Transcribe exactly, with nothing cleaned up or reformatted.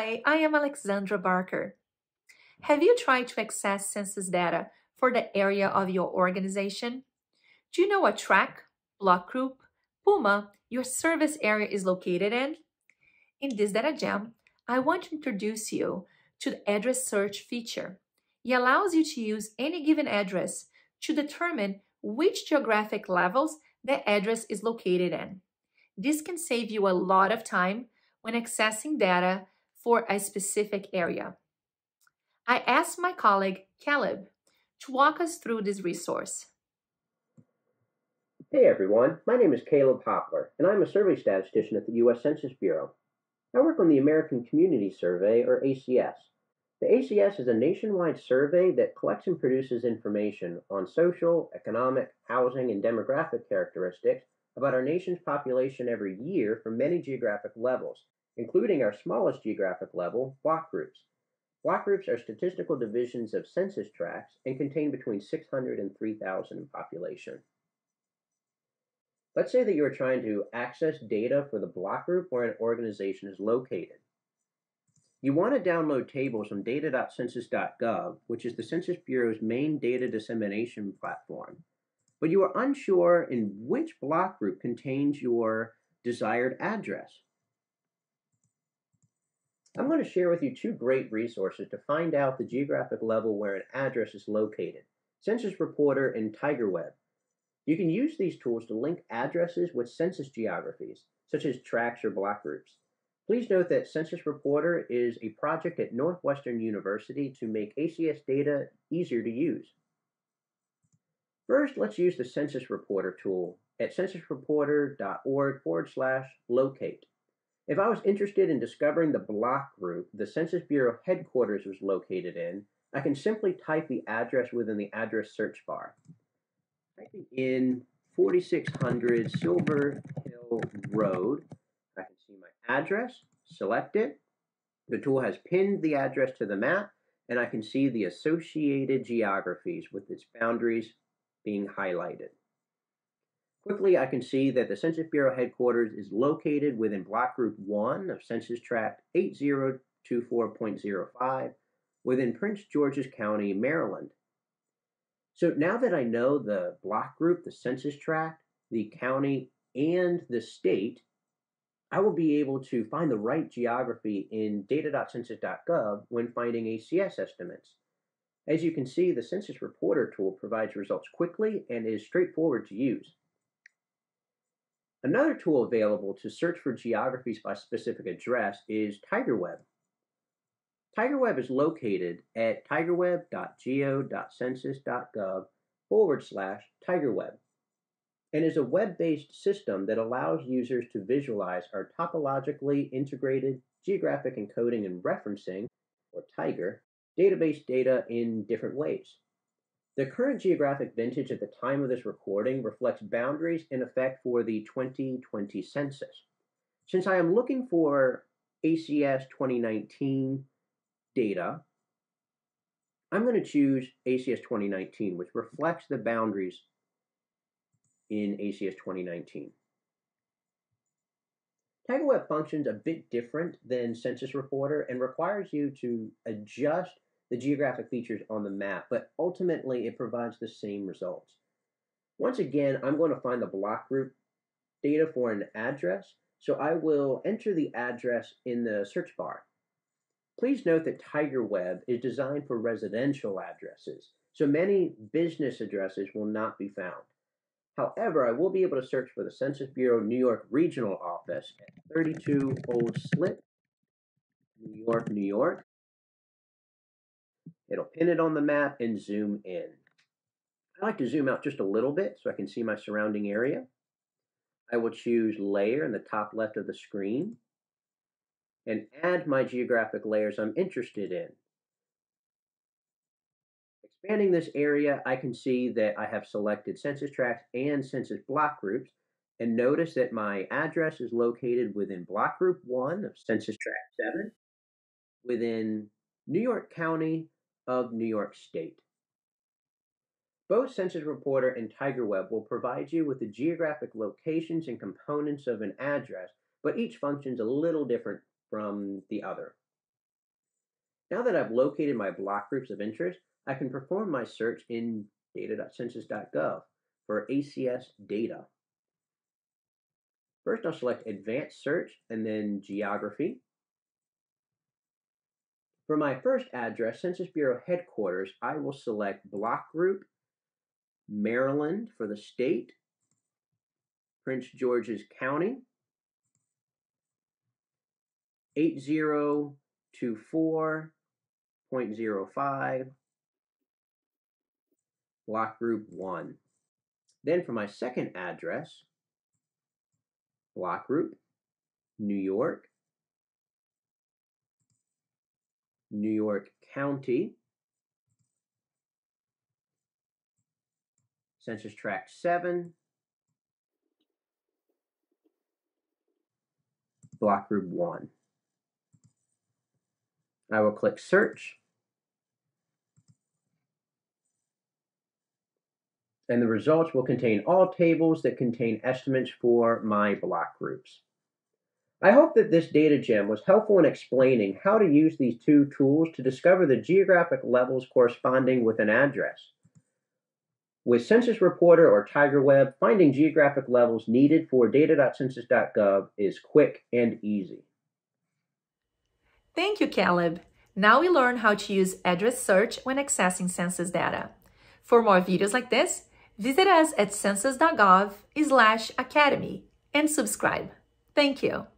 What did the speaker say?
Hi, I am Alexandra Barker. Have you tried to access census data for the area of your organization? Do you know what tract, block group, puma your service area is located in? In this data jam, I want to introduce you to the address search feature. It allows you to use any given address to determine which geographic levels the address is located in. This can save you a lot of time when accessing data for a specific area. I asked my colleague Caleb to walk us through this resource. Hey everyone, my name is Caleb Hopler, and I'm a survey statistician at the U S Census Bureau. I work on the American Community Survey, or A C S. The A C S is a nationwide survey that collects and produces information on social, economic, housing, and demographic characteristics about our nation's population every year from many geographic levels, including our smallest geographic level, block groups. Block groups are statistical divisions of census tracts and contain between six hundred and three thousand in population. Let's say that you are trying to access data for the block group where an organization is located. You want to download tables from data dot census dot gov, which is the Census Bureau's main data dissemination platform, but you are unsure in which block group contains your desired address. I'm going to share with you two great resources to find out the geographic level where an address is located, Census Reporter and tigerweb. You can use these tools to link addresses with census geographies, such as tracts or block groups. Please note that Census Reporter is a project at Northwestern University to make A C S data easier to use. First, let's use the Census Reporter tool at censusreporter.org forward slash locate. If I was interested in discovering the block group the Census Bureau headquarters was located in, I can simply type the address within the address search bar. Typing in forty-six hundred Silver Hill Road, I can see my address, select it. The tool has pinned the address to the map, and I can see the associated geographies with its boundaries being highlighted. Quickly, I can see that the Census Bureau headquarters is located within block group one of Census Tract eight zero two four point zero five within Prince George's County, Maryland. So now that I know the block group, the census tract, the county, and the state, I will be able to find the right geography in data dot census dot gov when finding A C S estimates. As you can see, the Census Reporter tool provides results quickly and is straightforward to use. Another tool available to search for geographies by specific address is tigerweb. tigerweb is located at tigerweb dot geo dot census dot gov forward slash tigerweb and is a web-based system that allows users to visualize our topologically integrated geographic encoding and referencing, or TIGER, database data in different ways. The current geographic vintage at the time of this recording reflects boundaries in effect for the twenty twenty census. Since I am looking for A C S twenty nineteen data, I'm going to choose A C S twenty nineteen, which reflects the boundaries in A C S twenty nineteen. tigerweb functions a bit different than Census Reporter and requires you to adjust the geographic features on the map, but ultimately it provides the same results. Once again, I'm going to find the block group data for an address, so I will enter the address in the search bar. Please note that tigerweb is designed for residential addresses, so many business addresses will not be found. However, I will be able to search for the Census Bureau New York Regional Office at thirty-two Old Slip, New York, New York. It'll pin it on the map and zoom in. I like to zoom out just a little bit so I can see my surrounding area. I will choose Layer in the top left of the screen and add my geographic layers I'm interested in. Expanding this area, I can see that I have selected census tracts and census block groups, and notice that my address is located within block group one of Census Tract seven, within New York County of New York State. Both Census Reporter and tigerweb will provide you with the geographic locations and components of an address, but each functions a little different from the other. Now that I've located my block groups of interest, I can perform my search in data dot census dot gov for A C S data. First, I'll select Advanced Search and then Geography. For my first address, Census Bureau Headquarters, I will select Block Group, Maryland for the state, Prince George's County, eight zero two four point zero five, Block Group one. Then for my second address, Block Group, New York, New York County, Census Tract seven, Block Group one. I will click Search, and the results will contain all tables that contain estimates for my block groups. I hope that this data gem was helpful in explaining how to use these two tools to discover the geographic levels corresponding with an address. With Census Reporter or tigerweb, finding geographic levels needed for data dot census dot gov is quick and easy. Thank you, Caleb. Now we learn how to use address search when accessing census data. For more videos like this, visit us at census dot gov slash academy and subscribe. Thank you.